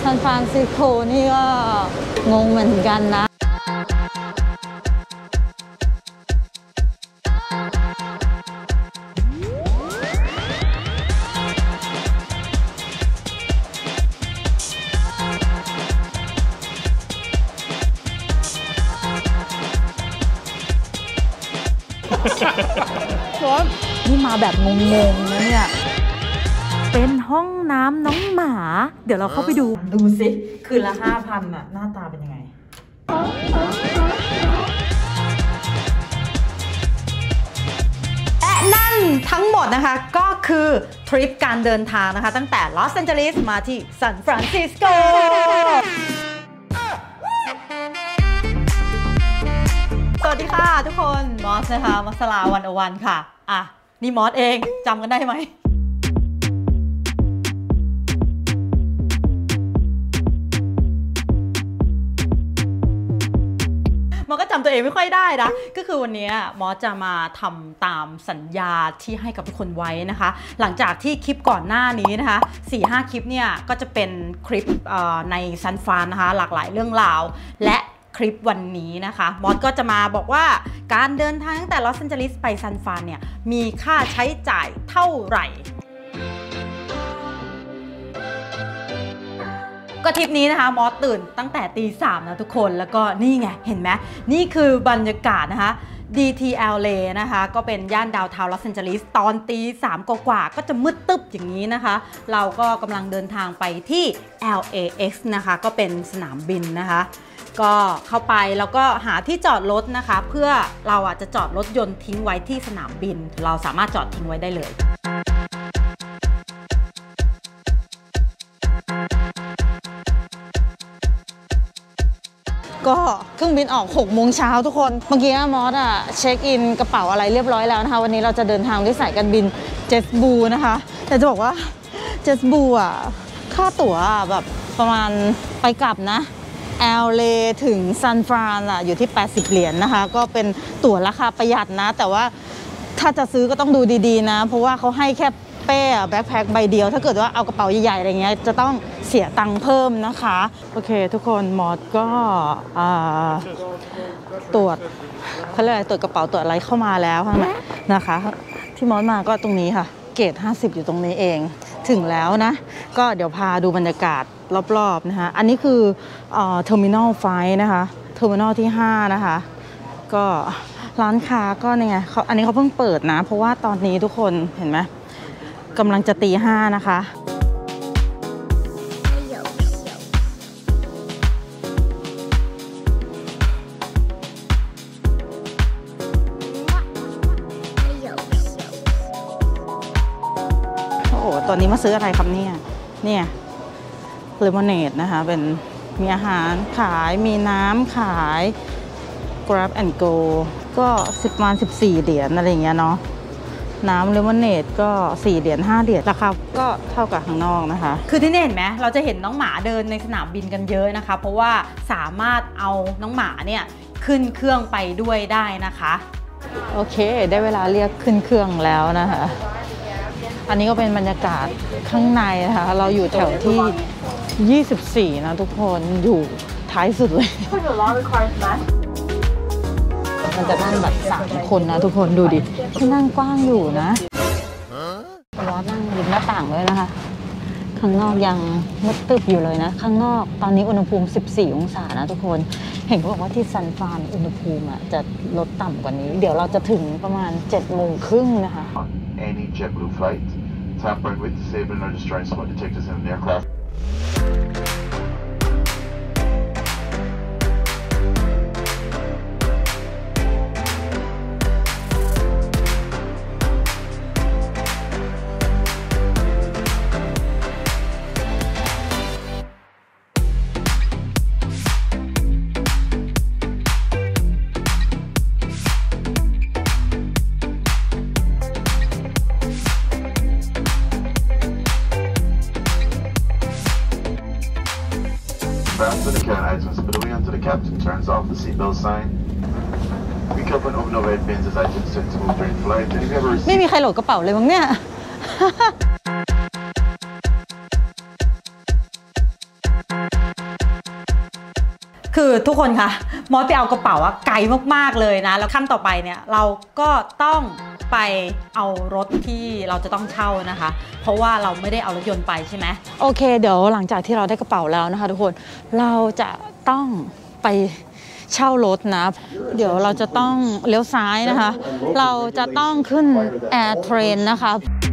ซานฟรานซิสโกนี่ก็งงเหมือนกันนะนี่มาแบบงงๆนะเนี่ยเป็นห้องน้ำน้องหมาเดี๋ยวเราเข้าไปดูสิคืนละ 5,000 อ่ะหน้าตาเป็นยังไงและนั่นทั้งหมดนะคะก็คือทริปการเดินทางนะคะตั้งแต่ลอสแอนเจลิสมาที่ซานฟรานซิสโกสวัสดีค่ะทุกคนมอสนะคะมัสลา101ค่ะอ่ะนี่มอสเองจำกันได้ไหมมันก็จำตัวเองไม่ค่อยได้นะก็คือวันนี้มอสจะมาทำตามสัญญาที่ให้กับทุกคนไว้นะคะหลังจากที่คลิปก่อนหน้านี้นะคะ 4-5 คลิปเนี่ยก็จะเป็นคลิปในซานฟรานนะคะหลากหลายเรื่องราวและคลิปวันนี้นะคะมอสก็จะมาบอกว่าการเดินทางตั้งแต่ลอสแอนเจลิสไปซานฟรานเนี่ยมีค่าใช้จ่ายเท่าไหร่ก็ทริปนี้นะคะมอสตื่นตั้งแต่ตี 3นะทุกคนแล้วก็นี่ไงเห็นไหมนี่คือบรรยากาศนะคะ DTLA นะคะก็เป็นย่านดาวน์ทาวน์ลอสแอนเจลิสตอนตี 3 กว่าก็จะมืดตึ๊บอย่างนี้นะคะเราก็กำลังเดินทางไปที่ LAX นะคะก็เป็นสนามบินนะคะก็เข้าไปแล้วก็หาที่จอดรถนะคะเพื่อเราจะจอดรถยนต์ทิ้งไว้ที่สนามบินเราสามารถจอดทิ้งไว้ได้เลยก็เครื่องบินออก6 โมงเช้าทุกคนเมื่อกี้มอสเช็คอินกระเป๋าอะไรเรียบร้อยแล้วนะคะวันนี้เราจะเดินทางด้วยสายการบินเจตบลูนะคะแต่จะบอกว่าเจตบลูค่าตั๋วแบบประมาณไปกลับนะLA ถึงซานฟรานอยู่ที่$80นะคะก็เป็นตั๋วราคาประหยัดนะแต่ว่าถ้าจะซื้อก็ต้องดูดีๆนะเพราะว่าเขาให้แค่เป้แบ็คแพ็คใบเดียวถ้าเกิดว่าเอากระเป๋าใหญ่ๆอะไรเงี้ยจะต้องเสียตังค์เพิ่มนะคะโอเคทุกคนมอสก็ตรวจเขาเรียกอะไรตรวจกระเป๋าตรวจอะไรเข้ามาแล้วนะคะที่มอสมาก็ตรงนี้ค่ะเกต50อยู่ตรงนี้เองถึงแล้วนะก็เดี๋ยวพาดูบรรยากาศรอบๆนะคะอันนี้คือเทอร์มินอลไฟนะคะเทอร์มินอลที่5นะคะก็ร้านค้าก็เนี่ยอันนี้เขาเพิ่งเปิดนะเพราะว่าตอนนี้ทุกคนเห็นไหมกำลังจะตี 5นะคะโอ้โหตอนนี้มาซื้ออะไรครับเนี่ยเลมอนเนดนะคะเป็นมีอาหารขายมีน้ำขาย Grab and Go ก็14 เหรียญอะไรอย่างเงี้ยเนาะน้ำเลมอนเนดก็4 เหรียญ5 เหรียญราคาก็เท่ากับข้างนอกนะคะคือที่นี่เห็นไหมเราจะเห็นน้องหมาเดินในสนามบินกันเยอะนะคะเพราะว่าสามารถเอาน้องหมาเนี่ยขึ้นเครื่องไปด้วยได้นะคะโอเคได้เวลาเรียกขึ้นเครื่องแล้วนะคะอันนี้ก็เป็นบรรยากาศข้างในนะคะเราอยู่แถวที่24นะทุกคนอยู่ท้ายสุดเลยมันจะนั่งแบบ3 คนนะทุกคนดูดิที่นั่งกว้างอยู่นะร้อนนั่งริมหน้าต่างเลยนะคะข้างนอกยังมืดตึบอยู่เลยนะข้างนอกตอนนี้อุณหภูมิ14 องศานะทุกคนเห็นเขาบอกว่าที่ซานฟรานอุณหภูมิจะลดต่ำกว่านี้เดี๋ยวเราจะถึงประมาณ7:30นะคะ Any JetBlue flight tampering with, disabling or destroying smoke detectors in an aircraft Fasten the can items spillowing until the captain turns off the seatbelt sign. Recover and open overhead bins as items tend to move during flight. And if you ever receive... ไม่มีใครโหลดกระเป๋าเลยมั้งเนี่ยคือทุกคนคะมอสไปเอากระเป๋าไกลมากๆเลยนะแล้วขั้นต่อไปเนี่ยเราก็ต้องไปเอารถที่เราจะต้องเช่านะคะเพราะว่าเราไม่ได้เอารถยนต์ไปใช่ไหมโอเคเดี๋ยวหลังจากที่เราได้กระเป๋าแล้วนะคะทุกคนเราจะต้องไปเช่ารถนะเดี๋ยวเราจะต้องเลี้ยวซ้ายนะคะเราจะต้องขึ้น Air Train นะคะ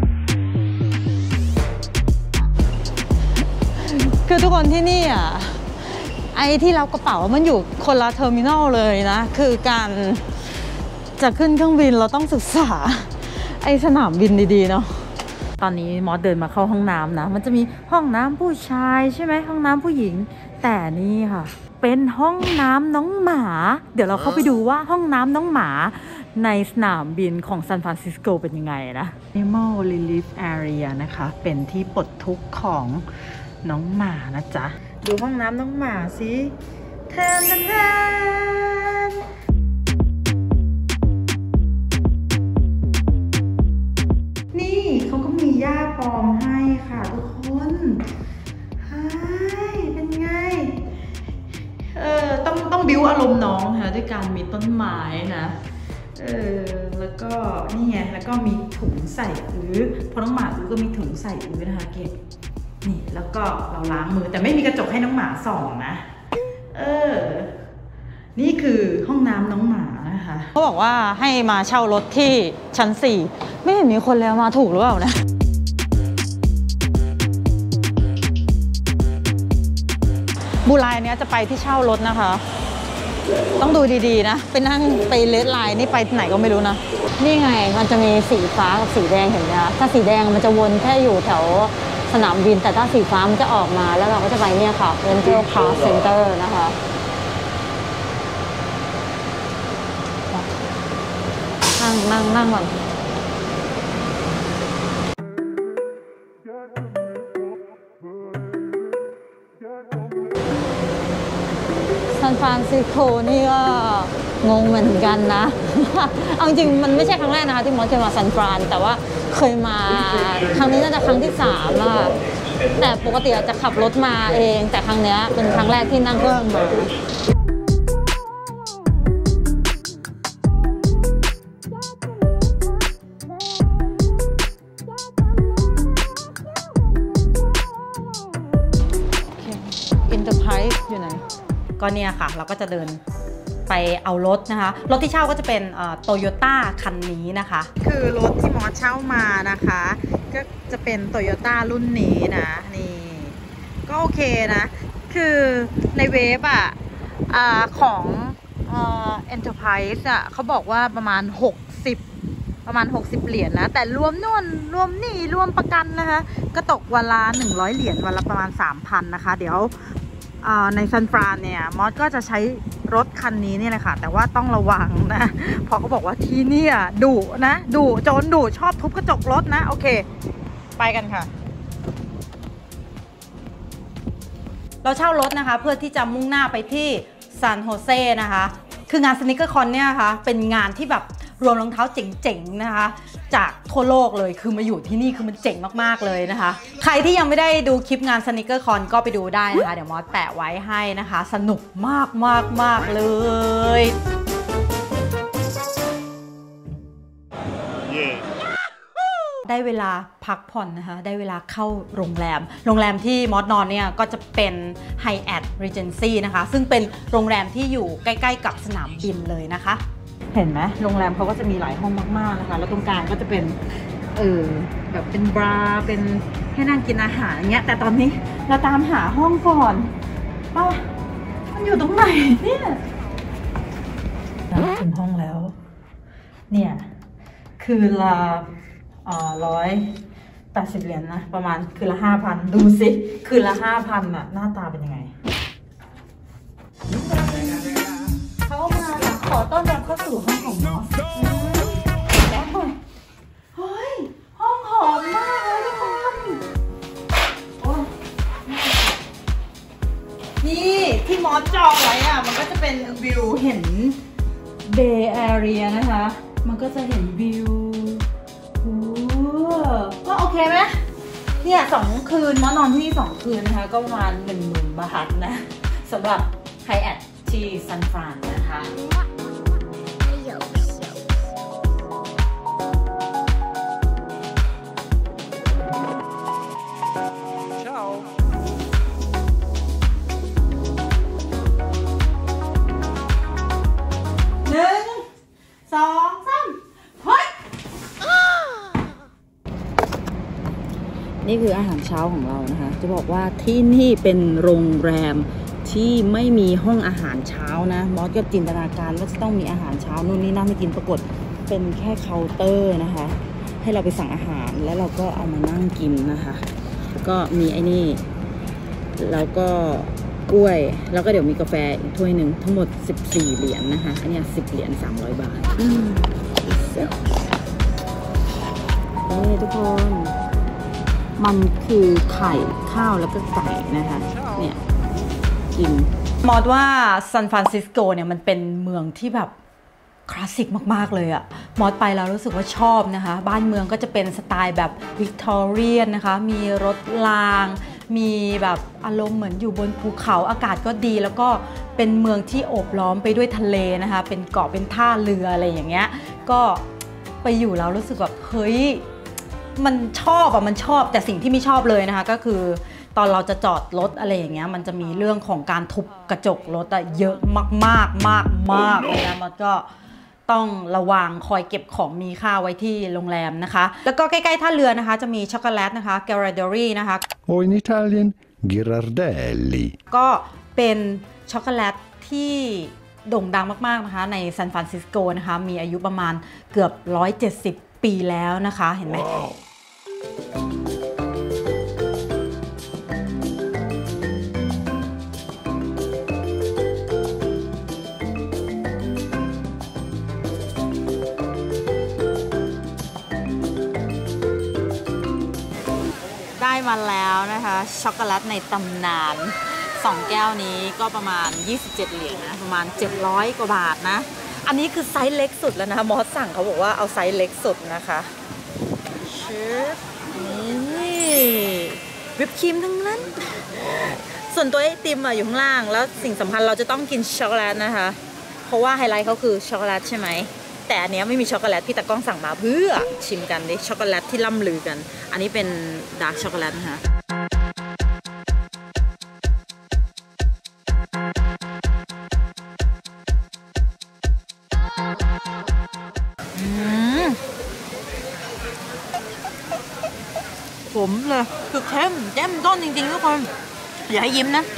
คือทุกคนที่นี่ไอ้ที่เรากระเป๋ามันอยู่คนละเทอร์มินอลเลยนะคือการจะขึ้นเครื่องบินเราต้องศึกษาไอ้สนามบินดีๆเนาะตอนนี้มอสเดินมาเข้าห้องน้ำนะมันจะมีห้องน้ำผู้ชายใช่ไหมห้องน้ำผู้หญิงแต่นี่ค่ะเป็นห้องน้ำน้องหมาเดี๋ยวเราเข้าไปดูว่าห้องน้ำน้องหมาในสนามบินของซานฟรานซิสโกเป็นยังไงนะ Animal Relief Area นะคะเป็นที่ปลดทุกข์ของน้องหมานะจ๊ะดูห้องน้ำน้องหมาสิแทนนี่เขาก็มีหญ้าปลอมให้ค่ะทุกคนเฮ้ยเป็นไงต้องบิ้วอารมณ์น้องค่ะด้วยการมีต้นไม้นะแล้วก็นี่ไงแล้วก็มีถุงใส่พอน้องหมาก็มีถุงใส่นะคะเก็บนี่แล้วก็เราล้างมือแต่ไม่มีกระจกให้น้องหมาส่องนะนี่คือห้องน้ำน้องหมานะคะเขาบอกว่าให้มาเช่ารถที่ชั้น4ไม่เห็นมีคนแล้วมาถูกหรือเปล่านะบูไลเนี้ยจะไปที่เช่ารถนะคะต้องดูดีๆนะไปนั่งไปเลดไลน์นี่ไปไหนก็ไม่รู้นะนี่ไงมันจะมีสีฟ้ากับสีแดงเห็นไหมคะถ้าสีแดงมันจะวนแค่อยู่แถวสนามบินแต่ถ้าสีฟ้ามันจะออกมาแล้วเราก็จะไปเนี่ยค่ะ Rental Car Center นะคะนั่งก่อนซานฟรานซิสโกนี่ก็งงเหมือนกันนะ เอาจริงมันไม่ใช่ครั้งแรกนะคะที่มอสเคยมาซานฟรานแต่ว่าเคยมาครั้งนี้น่าจะครั้งที่3แล้วแต่ปกติอาจจะขับรถมาเองแต่ครั้งนี้เป็นครั้งแรกที่นั่งเครื่องมาอินเตอร์ไพรส์อยู่ไหนก็เนี่ยค่ะเราก็จะเดินไปเอารถนะคะรถที่เช่าก็จะเป็นโตโยต้าคันนี้นะคะคือรถที่มอสเช่ามานะคะก็จะเป็นโตโยต้ารุ่นนี้นะนี่ก็โอเคนะคือในเว็บของEnterprise เขาบอกว่าประมาณ60เหรียญนะแต่รวมนู่นรวมนี่รวมประกันนะคะก็ตกวันละ100เหรียญวันละประมาณ 3,000 นะคะเดี๋ยวในซานฟรานเนี่ยมอสก็จะใช้รถคันนี้นี่แหละค่ะแต่ว่าต้องระวังนะเพราะเขาบอกว่าที่นี่ดุนะดุโจรดุชอบทุบกระจกรถนะโอเคไปกันค่ะเราเช่ารถนะคะเพื่อที่จะมุ่งหน้าไปที่ซานโฮเซนะคะคืองานสนิกเกอร์คอนเนี่ยนะคะเป็นงานที่แบบรวมรองเท้าเจ๋งๆนะคะจากทั่วโลกเลยคือมาอยู่ที่นี่คือมันเจ๋งมากๆเลยนะคะใครที่ยังไม่ได้ดูคลิปงานสนิกเกอร์คอนก็ไปดูได้นะคะเดี๋ยวมอสแปะไว้ให้นะคะสนุกมากๆเลยได้เวลาพักผ่อนนะคะได้เวลาเข้าโรงแรมที่มอสนอนเนี่ยก็จะเป็น Hyatt Regency นะคะซึ่งเป็นโรงแรมที่อยู่ใกล้ๆกับสนามบินเลยนะคะเห็นไหมโรงแรมเขาก็จะมีหลายห้องมากๆนะคะแล้วตรงกลางก็จะเป็นแบบเป็นบาร์เป็นให้นั่งกินอาหารอย่างเงี้ยแต่ตอนนี้เราตามหาห้องก่อนมันอยู่ตรงไหนเนี่ยถึงห้องแล้วเนี่ยคือละ180เหรียญนะประมาณคือละ 5,000 ดูสิคือละ 5,000 หน้าตาเป็นยังไงเขามาขอต้อนรับเข้าสู่ห้องของมอสเฮ้ยห้องหอมมากเลยทุกคนนี่ที่มอสจองไว้มันก็จะเป็นวิวเห็นเบย์แอเรียนะคะมันก็จะเห็นวิวก็โอเคไหมเนี่ย2 คืนมานอนที่นี่2 คืนนะคะก็ประมาณ 10,000 บาทนะสำหรับ Hyatt ที่ซันฟรานนะคะ 1 2 3 เฮ้ยนี่คืออาหารเช้าของเรานะคะจะบอกว่าที่นี่เป็นโรงแรมที่ไม่มีห้องอาหารเช้านะมอสก็จินตนาการว่าจะต้องมีอาหารเช้านู่นนี่นั่นให้กินปรากฏเป็นแค่เคาน์เตอร์นะคะให้เราไปสั่งอาหารแล้วเราก็เอามานั่งกินนะคะก็มีไอ้นี่แล้วก็กล้วยแล้วก็เดี๋ยวมีกาแฟอีกถ้วยหนึ่งทั้งหมด14เหรียญนะคะอันนี้10เหรียญ300 บาทนี่ทุกคนมันคือไข่ข้าวแล้วก็ไก่นะคะเนี่ยกินมอสว่าซานฟรานซิสโกเนี่ยมันเป็นเมืองที่แบบคลาสสิกมากๆเลยอะมอสไปแล้วรู้สึกว่าชอบนะคะบ้านเมืองก็จะเป็นสไตล์แบบวิกตอเรียนนะคะมีรถรางมีแบบอารมณ์เหมือนอยู่บนภูเขาอากาศก็ดีแล้วก็เป็นเมืองที่โอบล้อมไปด้วยทะเลนะคะเป็นเกาะเป็นท่าเรืออะไรอย่างเงี้ยก็ไปอยู่แล้วรู้สึกแบบเฮ้ยมันชอบอะมันชอบแต่สิ่งที่ไม่ชอบเลยนะคะก็คือตอนเราจะจอดรถอะไรอย่างเงี้ยมันจะมีเรื่องของการทุบกระจกรถอะเยอะมากเลยนะมันก็ต้องระวังคอยเก็บของมีค่าไว้ที่โรงแรมนะคะแล้วก็ใกล้ๆท่าเรือนะคะจะมีช็อกโกแลตนะคะ Ghirardelli นะคะ or in Italian Ghirardelli ก็เป็นช็อกโกแลตที่โด่งดังมากๆนะคะในซานฟรานซิสโกนะคะมีอายุประมาณเกือบ170 ปีแล้วนะคะเห็นไหม wow. ได้มาแล้วนะคะช็อกโกแลตในตำนาน2แก้วนี้ก็ประมาณ27เหรียญนะประมาณ700 กว่าบาทนะอันนี้คือไซส์เล็กสุดแล้วนะคะมอสสั่งเขาบอกว่าเอาไซส์เล็กสุดนะคะชิปนี่วิปครีมทั้งนั้นส่วนตัวไอติมอะอยู่ข้างล่างแล้วสิ่งสำคัญเราจะต้องกินช็อกโกแลตนะคะเพราะว่าไฮไลท์เขาคือช็อกโกแลตใช่ไหมแต่อันนี้ไม่มีช็อกโกแลตพี่ตากล้องสั่งมาเพื่อชิมกันดิช็อกโกแลตที่ล่ำลือกันอันนี้เป็นดาร์กช็อกโกแลตนะคะผมเลยคือเข้มแจ่มต้นจริงๆทุกคนอย่าให้ยิ้มนะ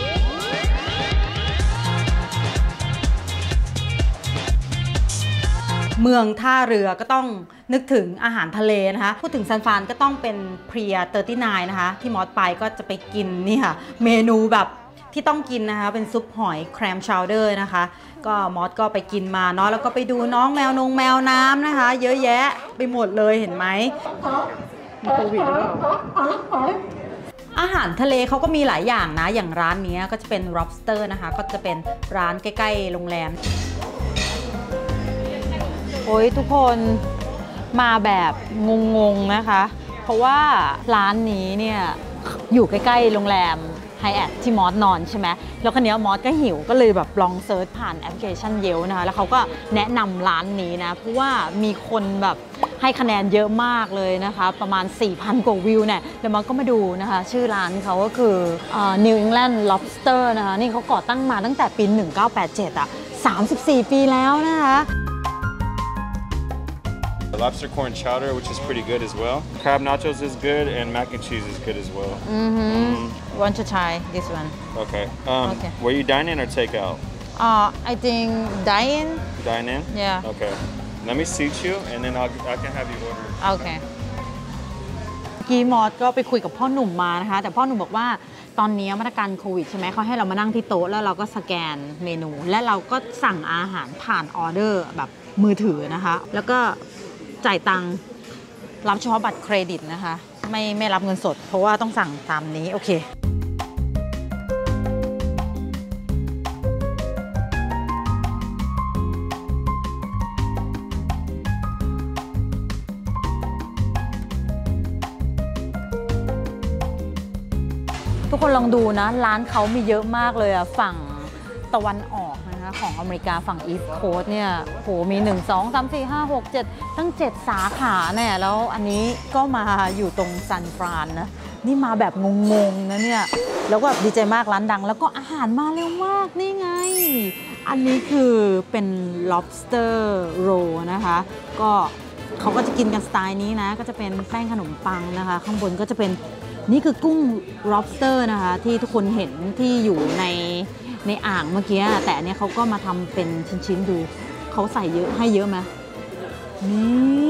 เมืองท่าเรือก็ต้องนึกถึงอาหารทะเลนะคะพูดถึงซานฟรานก็ต้องเป็นเพรีย39นะคะที่มอสไปก็จะไปกินนี่ค่ะเมนูแบบที่ต้องกินนะคะเป็นซุปหอยแครมชาวเดอร์นะคะก็มอสก็ไปกินมาเนาะแล้วก็ไปดูน้องแมวน้ำนะคะเยอะแยะไปหมดเลยเห็นไหมมีโควิดหรือเปล่าอาหารทะเลเขาก็มีหลายอย่างนะอย่างร้านนี้ก็จะเป็น lobster นะคะก็จะเป็นร้านใกล้ๆโรงแรมโอ้ยทุกคนมาแบบงงๆนะคะเพราะว่าร้านนี้เนี่ยอยู่ใกล้ๆโรงแรมไฮแอทที่มอสนอนใช่ไหมแล้วคันนี้มอสก็หิวก็เลยแบบลองเซิร์ชผ่านแอปพลิเคชันเยลนะคะแล้วเขาก็แนะนำร้านนี้นะเพราะว่ามีคนแบบให้คะแนนเยอะมากเลยนะคะประมาณ 4,000 กว่าวิวเนี่ยเดี๋ยวมอสก็มาดูนะคะชื่อร้านเขาก็คือ New England Lobster นะคะนี่เขาก่อตั้งมาตั้งแต่ปี 1987อ่ะ34 ปีแล้วนะคะ The lobster corn chowder, which is pretty good as well. Crab nachos is good, and mac and cheese is good as well. Want to try this one? Okay. Okay. Were you dine in or take out? I think dine in. Dine in? Yeah. Okay. Let me seat you, and then I can have you order. Okay. กีมอสก็ไปคุยกับพ่อหนุ่มมานะคะแต่พ่อหนุ่มบอกว่าตอนนี้มาตรการโควิดใช่ไหมเขาให้เรามานั่งที่โต๊ะแล้วเราก็สแกนเมนูและเราก็สั่งอาหารผ่านออเดอร์แบบมือถือนะคะแล้วก็จ่ายตังค์รับเฉพาะบัตรเครดิตนะคะไม่รับเงินสดเพราะว่าต้องสั่งตามนี้โอเคทุกคนลองดูนะร้านเขามีเยอะมากเลยอะฝั่งตะวันออกนะคะนะคะของอเมริกาฝั่ง East Coast เนี่ยโหมี1 2 3 4 5 6 7ตั้ง7 สาขาเนี่ยแล้วอันนี้ก็มาอยู่ตรงซันฟรานนะนี่มาแบบงงๆนะเนี่ยแล้วก็แบบดีใจมากร้านดังแล้วก็อาหารมาเร็วมากนี่ไงอันนี้คือเป็น lobster roll นะคะก็เขาก็จะกินกันสไตล์นี้นะก็จะเป็นแป้งขนมปังนะคะข้างบนก็จะเป็นนี่คือกุ้ง lobster นะคะที่ทุกคนเห็นที่อยู่ในอ่างเมื่อกี้แต่อันนี้เขาก็มาทำเป็นชิ้นๆดูเขาใส่เยอะให้เยอะไหมนี่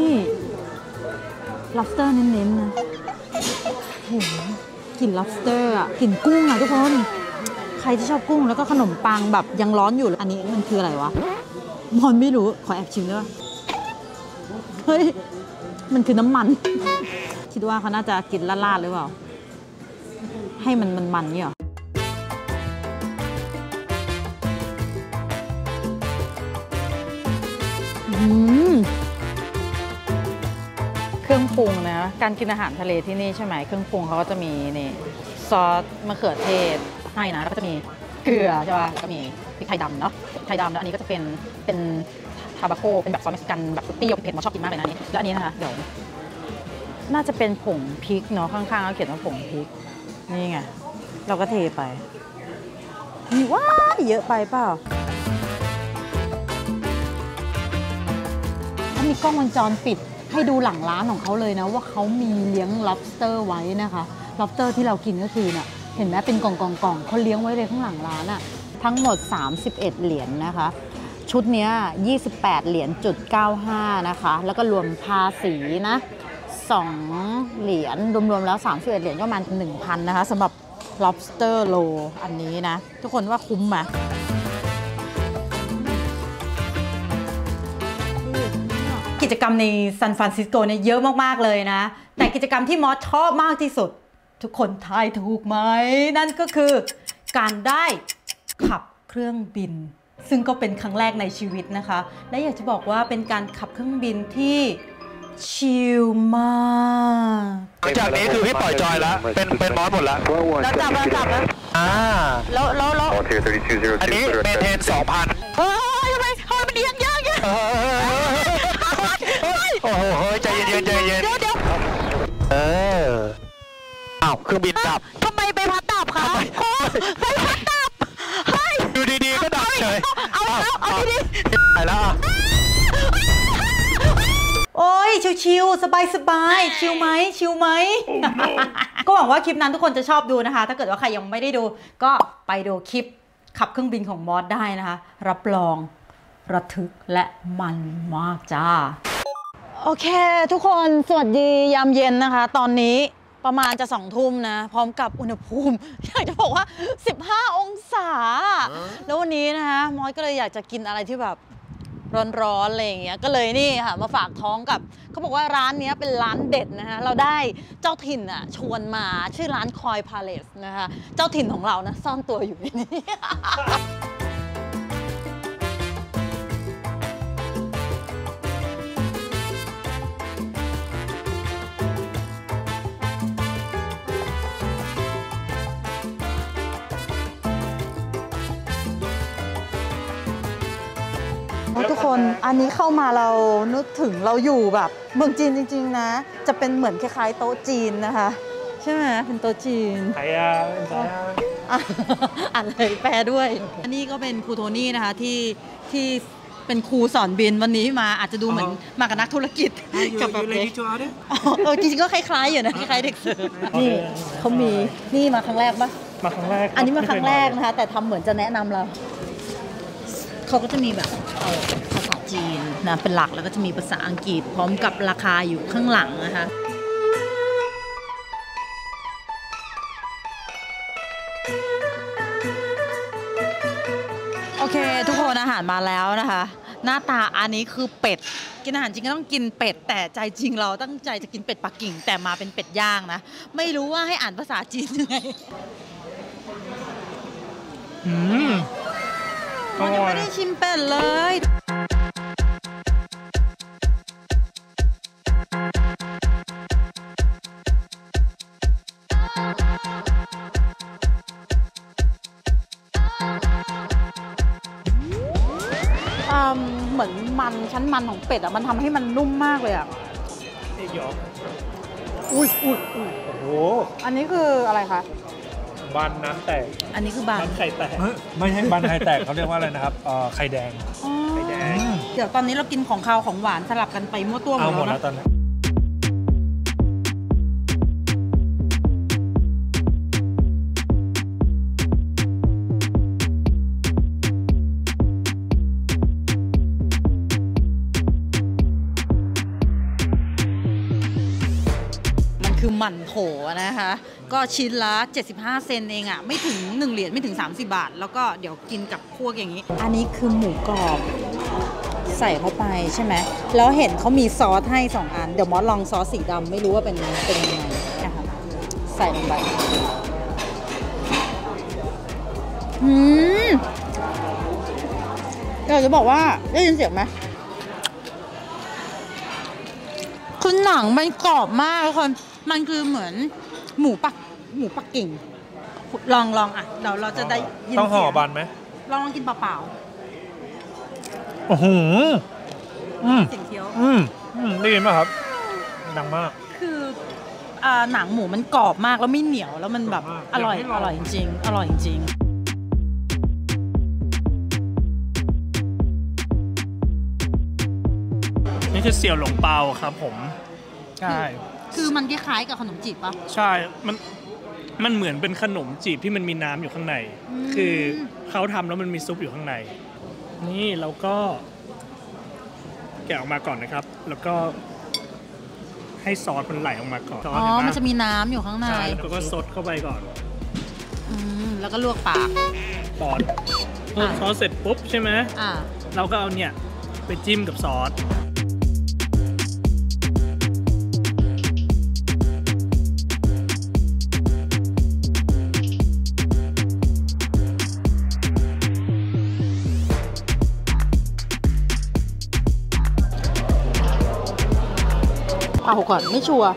lobster เน้นๆนะโหกลิ่น lobster อ่ะกลิ่นกุ้งอ่ะทุกคนใครที่ชอบกุ้งแล้วก็ขนมปังแบบยังร้อนอยู่อันนี้มันคืออะไรวะมอนไม่รู้ขอแอบชิมได้ป่ะเฮ้ยมันคือน้ำมันคิดว่าเขาน่าจะกินลาดๆหรือเปล่าให้มันนี่หรอเครื่องปรุงนะการกินอาหารทะเลที่นี่ใช่ไหมเครื่องปรุงเขาก็จะมีนี่ซอสมะเขือเทศให้นะแล้วก็จะมีเกลือใช่ป่ะก็มีพริกไทยดำเนาะไทยดำแล้วอันนี้ก็จะเป็นทาบาโคเป็นแบบซอสเม็กซิกันแบบเปรี้ยวเผ็ดมาชอบกินมากเลยนะนี่แล้วอันนี้นะคะเดี๋ยวน่าจะเป็นผงพริกเนาะข้างๆเขาเขียนว่าผงพริกนี่ไงเราก็เทไปมีว้าเยอะไปเปล่าเขามีกล้องวงจรปิดให้ดูหลังร้านของเขาเลยนะว่าเขามีเลี้ยง lobster ไว้นะคะ lobster ที่เรากินก็คือน่ะเห็นไหมเป็นกล่องเขาเลี้ยงไว้เลยข้างหลังร้านอะทั้งหมด31เหรียญ นะคะชุดเนี้ย28เหรียญจุด95นะคะแล้วก็รวมภาษีนะ2เหรียญรวมๆแล้ว31เหรียญก็ประมาณ 1,000 นะคะสำหรับ lobster roll อันนี้นะทุกคนว่าคุ้มไหมกิจกรรมในซานฟรานซิสโกเนี่ยเยอะมากๆเลยนะแต่กิจกรรมที่มอสชอบมากที่สุดทุกคนทายถูกไหมนั่นก็คือการได้ขับเครื่องบินซึ่งก็เป็นครั้งแรกในชีวิตนะคะและอยากจะบอกว่าเป็นการขับเครื่องบินที่ชิลมากหลังจากนี้คือพี่ปล่อยจอยแล้วเป็นมอสหมดแล้วแล้วจับแล้วแล้วอันนี้เมนเทน 2,000 เฮ้ยทำไมมันเอียงยากเนี่ยโอ้โหใจเย็นเดี๋ยวอ้าวเครื่องบินดับทำไมใบพัดดับคะใบพัดดับดูดีๆก็ดับเฉยเอาดีๆไปแล้วโอ้ยชิวๆสบายชิวไหมก็หวังว่าคลิปนั้นทุกคนจะชอบดูนะคะถ้าเกิดว่าใครยังไม่ได้ดูก็ไปดูคลิปขับเครื่องบินของมอสได้นะคะรับรองระทึกและมันมากจ้าโอเคทุกคนสวัสดียามเย็นนะคะตอนนี้ประมาณจะ2 ทุ่มนะพร้อมกับอุณหภูมิอยากจะบอกว่า15 องศาแล้ววันนี้นะคะมอสก็เลยอยากจะกินอะไรที่แบบร้อนๆอะไรอย่างเงี้ยก็เลยนี่ค่ะมาฝากท้องกับเขาบอกว่าร้านนี้เป็นร้านเด็ดนะคะเราได้เจ้าถิ่นอ่ะชวนมาชื่อร้านคอยพาเลสนะคะเจ้าถิ่นของเรานะซ่อนตัวอยู่ในนี้ ทุกคนอันนี้เข้ามาเรานึกถึงเราอยู่แบบเมืองจีนจริงๆนะจะเป็นเหมือนคล้ายๆโต๊ะจีนนะคะใช่ไหมเป็นโต๊ะจีนอะไรแปลด้วยอันนี้ก็เป็นครูโทนี่นะคะที่เป็นครูสอนบินวันนี้มาอาจจะดูเหมือนมากับนักธุรกิจกับแบบเด็กจริงๆก็คล้ายๆอยู่นะคล้ายๆเด็กเสิร์ฟนี่เขามีนี่มาครั้งแรกปะมาครั้งแรกอันนี้มาครั้งแรกนะคะแต่ทำเหมือนจะแนะนำเราเขาก็จะมีแบบภาษาจีนนะเป็นหลักแล้วก็จะมีภาษาอังกฤษพร้อมกับราคาอยู่ข้างหลังนะคะโอเคทุกคนอาหารมาแล้วนะคะหน้าตาอันนี้คือเป็ดกินอาหารจริงก็ต้องกินเป็ดแต่ใจจริงเราตั้งใจจะกินเป็ดปักกิ่งแต่มาเป็นเป็ดย่างนะไม่รู้ว่าให้อ่านภาษาจีนยังไงมันยังไม่ได้ชิมเป็ดเลยเหมือนมันชั้นมันของเป็ดอ่ะมันทำให้มันนุ่มมากเลยอ่ะเอกยออุ้ยโอ้โหอันนี้คืออะไรคะบานน้ำแตกอันนี้คือบานไข่แตกไม่ใช่บานไข่แตกเขาเรียกว่าอะไรนะครับไข่แดงไข่แดงเดี๋ยวตอนนี้เรากินของคาวของหวานสลับกันไปมั่วตัวหมเอาดหมดแล้วแล้วนะตอนนี้มันคือหมั่นโถนะคะ ก็ชิ้นละ 75 เซนเองอ่ะไม่ถึง1เหรียญไม่ถึง30 บาท แล้วก็เดี๋ยวกินกับพวกอย่างนี้ อันนี้คือหมูกรอบใส่เข้าไปใช่ไหมแล้วเห็นเขามีซอสให้2 อันเดี๋ยวมอสลองซอสสีดำไม่รู้ว่าเป็นยังไงนะคะใส่ลงไปอยากจะบอกว่าได้ยินเสียงไหมคือหนังมันกรอบมากทุกคนมันคือเหมือนหมูปักกิ่งลองอ่ะเดี๋ยวเราจะได้ยินต้องห่อเสียงบานไหมลองกินเปล่าโอ้โหๆเสียงเคี้ยวได้ยินไหมครับดังมากคือหนังหมูมันกรอบมากแล้วไม่เหนียวแล้วมันแบบอร่อยจริงๆอร่อยจริงนี่คือเสี่ยวหลงเปาครับผมใช่คือมันคล้ายๆกับขนมจีบปะใช่มันเหมือนเป็นขนมจีบที่มันมีน้ำอยู่ข้างใน คือเขาทำแล้วมันมีซุปอยู่ข้างใน นี่เราก็แกะออกมาก่อนนะครับ แล้วก็ให้ซอสมันไหลออกมาก่อนอ๋อมันจะมีน้ำอยู่ข้างในใช่แล้วก็ซดเข้าไปก่อนแล้วก็ลวกปากตอนซอสเสร็จปุ๊บใช่ไหม เราก็เอาเนี่ยไปจิ้มกับซอสเอาก่อนไม่ชัวร์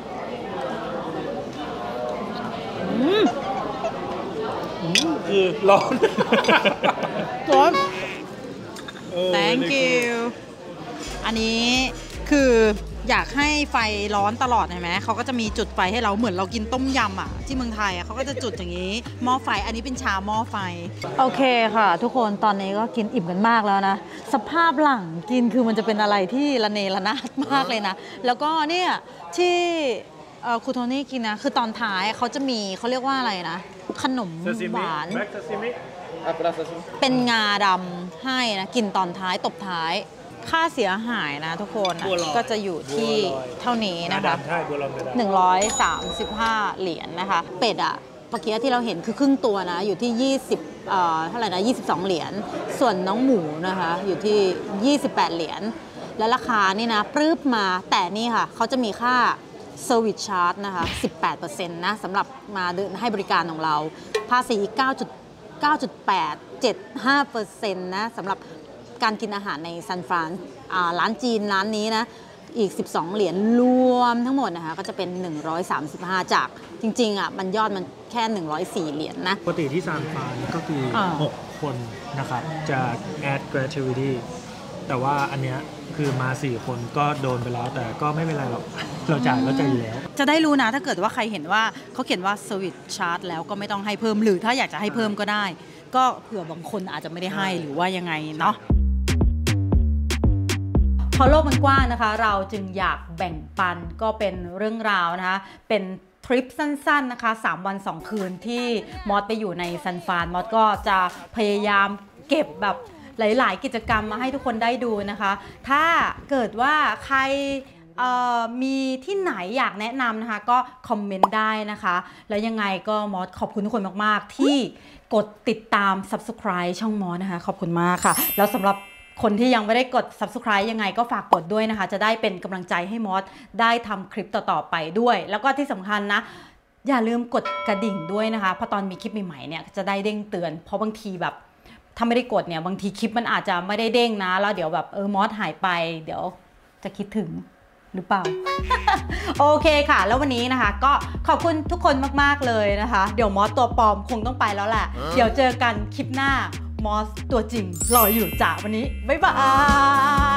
คือร้อนร้อน thank you อันนี้คืออยากให้ไฟร้อนตลอดเห็นไหมเขาก็จะมีจุดไฟให้เราเหมือนเรากินต้มยำอ่ะที่เมืองไทยอ่ะเขาก็จะจุดอย่างนี้หม้อไฟอันนี้เป็นชาหม้อไฟโอเคค่ะทุกคนตอนนี้ก็กินอิ่มกันมากแล้วนะสภาพหลังกินคือมันจะเป็นอะไรที่ระเนระนาดมากเลยนะแล้วก็เนี่ยที่ครูโทนี่กินนะคือตอนท้ายเขาจะมีเขาเรียกว่าอะไรนะขนมหวานเป็นงาดำให้นะกินตอนท้ายตบท้ายค่าเสียหายนะทุกคนก็จะอยู่ที่เท่านี้นะคะ135 เหรียญนะคะเป็ดอ่ะเมื่อกี้ที่เราเห็นคือครึ่งตัวนะอยู่ที่20เท่าไหร่นะ22 เหรียญส่วนน้องหมูนะคะอยู่ที่28 เหรียญและราคานี่นะปรื้บมาแต่นี่ค่ะเขาจะมีค่า Service Charge นะคะ 18% นะสำหรับมาให้บริการของเราภาษี 9.875% นะสำหรับการกินอาหารในซานฟรานร้านจีนร้านนี้นะอีก12 เหรียญรวมทั้งหมดนะคะก็จะเป็น135จากจริงๆอ่ะมันยอดมันแค่104 เหรียญนะปกติที่ซานฟรานก็คือ6 คนนะครับจะ add gratuity แต่ว่าอันเนี้ยคือมา4 คนก็โดนไปแล้วแต่ก็ไม่เป็นไรหรอกเราจ่ายอยู่แล้วจะได้รู้นะถ้าเกิดว่าใครเห็นว่าเขาเขียนว่า Service Charge แล้วก็ไม่ต้องให้เพิ่มหรือถ้าอยากจะให้เพิ่มก็ได้ก็เผื่อบางคนอาจจะไม่ได้ให้หรือว่ายังไงเนาะพอโลกมันกว้างนะคะเราจึงอยากแบ่งปันก็เป็นเรื่องราวนะคะเป็นทริปสั้นๆนะคะ3 วัน 2 คืนที่มอสไปอยู่ในซันฟรานมอสก็จะพยายามเก็บแบบหลายๆกิจกรรมมาให้ทุกคนได้ดูนะคะถ้าเกิดว่าใครมีที่ไหนอยากแนะนำนะคะก็คอมเมนต์ได้นะคะแล้วยังไงก็มอสขอบคุณทุกคนมากๆที่กดติดตาม Subscribe ช่องมอสนะคะขอบคุณมากค่ะแล้วสำหรับคนที่ยังไม่ได้กด Subscribe ยังไงก็ฝากกดด้วยนะคะจะได้เป็นกำลังใจให้มอสได้ทำคลิปต่อๆไปด้วยแล้วก็ที่สำคัญนะอย่าลืมกดกระดิ่งด้วยนะคะเพราะตอนมีคลิปใหม่ๆเนี่ยจะได้เด้งเตือนเพราะบางทีแบบถ้าไม่ได้กดเนี่ยบางทีคลิปมันอาจจะไม่ได้เด้งนะแล้วเดี๋ยวแบบมอสหายไปเดี๋ยวจะคิดถึงหรือเปล่า โอเคค่ะแล้ววันนี้นะคะก็ขอบคุณทุกคนมากๆเลยนะคะเดี๋ยวมอสตัวปลอมคงต้องไปแล้วแหละเดี๋ยวเจอกันคลิปหน้ามอสตัวจริงรออยู่จ้ะวันนี้บ๊ายบาย